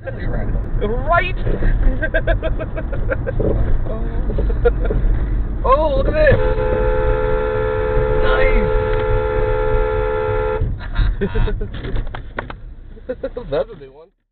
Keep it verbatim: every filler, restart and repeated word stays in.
Right? Oh, look at this! Nice! That's a new one.